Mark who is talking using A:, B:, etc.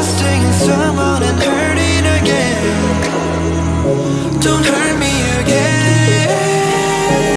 A: trusting in someone and hurting again. Don't hurt